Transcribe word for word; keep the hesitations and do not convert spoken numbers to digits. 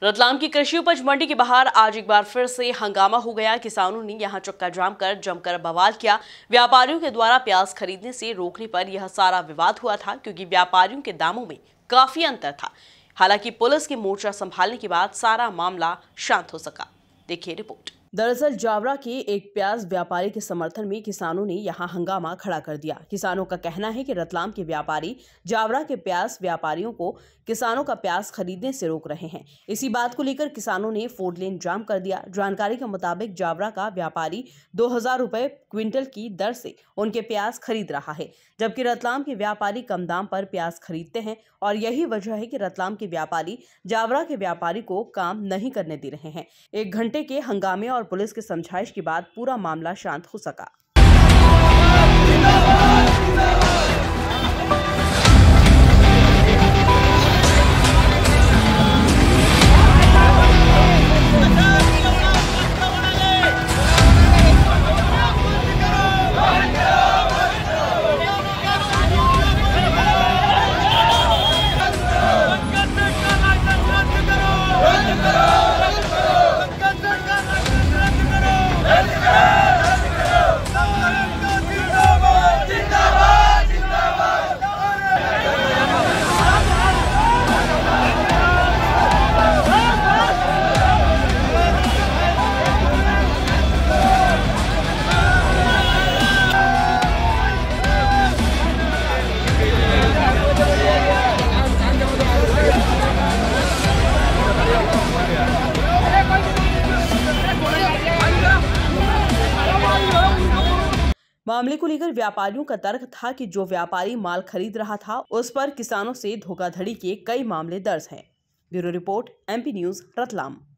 रतलाम की कृषि उपज मंडी के बाहर आज एक बार फिर से हंगामा हो गया। किसानों ने यहां चक्का जाम कर जमकर बवाल किया। व्यापारियों के द्वारा प्याज खरीदने से रोकने पर यह सारा विवाद हुआ था, क्योंकि व्यापारियों के दामों में काफी अंतर था। हालांकि पुलिस की मोर्चा संभालने के बाद सारा मामला शांत हो सका। देखिए रिपोर्ट। दरअसल जावरा के एक प्याज व्यापारी के समर्थन में किसानों ने यहां हंगामा खड़ा कर दिया। किसानों का कहना है कि रतलाम के व्यापारी जावरा के प्याज व्यापारियों को किसानों का प्याज खरीदने से रोक रहे हैं। इसी बात को लेकर किसानों ने फोर लेन जाम कर दिया। जानकारी के मुताबिक जावरा का व्यापारी दो हजार रुपए क्विंटल की दर से उनके प्याज खरीद रहा है, जबकि रतलाम के व्यापारी कम दाम पर प्याज खरीदते हैं। और यही वजह है कि रतलाम के व्यापारी जावरा के व्यापारी को काम नहीं करने दे रहे हैं। एक घंटे के हंगामे और पुलिस के समझाइश के बाद पूरा मामला शांत हो सका। मामले को लेकर व्यापारियों का तर्क था कि जो व्यापारी माल खरीद रहा था उस पर किसानों से धोखाधड़ी के कई मामले दर्ज हैं। Bureau report, MP news, Ratlam.